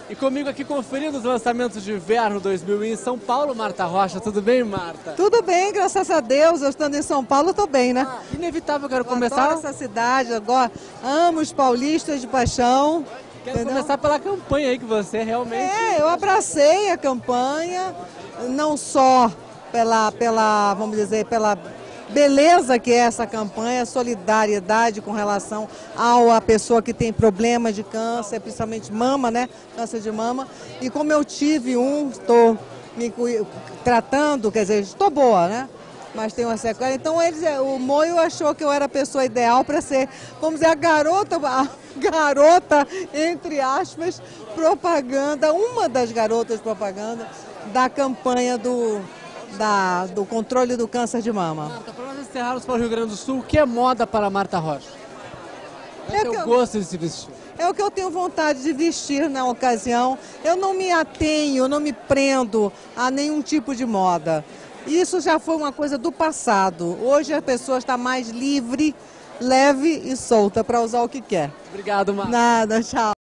E comigo aqui conferindo os lançamentos de inverno 2000 em São Paulo, Marta Rocha. Tudo bem, Marta? Tudo bem, graças a Deus. Eu estando em São Paulo, estou bem, né? Inevitável, quero Eu começar. adoro essa cidade, agora amo os paulistas de paixão. Quero entendeu? começar pela campanha aí que você realmente... Eu abracei a campanha, não só vamos dizer, pela beleza que é essa campanha, solidariedade com relação à pessoa que tem problema de câncer, principalmente mama, né? Câncer de mama. E como eu tive estou me tratando, quer dizer, estou boa, né? Mas tem uma sequela. Então o Moio achou que eu era a pessoa ideal para ser, vamos dizer, a garota, entre aspas, propaganda, uma das garotas propaganda da campanha do controle do câncer de mama. Marta, para nós encerrarmos para o Rio Grande do Sul, o que é moda para Marta Rocha? Eu gosto de se vestir. É o que eu tenho vontade de vestir na ocasião. Eu não me atenho, não me prendo a nenhum tipo de moda. Isso já foi uma coisa do passado. Hoje a pessoa está mais livre, leve e solta para usar o que quer. Obrigado, Marta. Nada, tchau.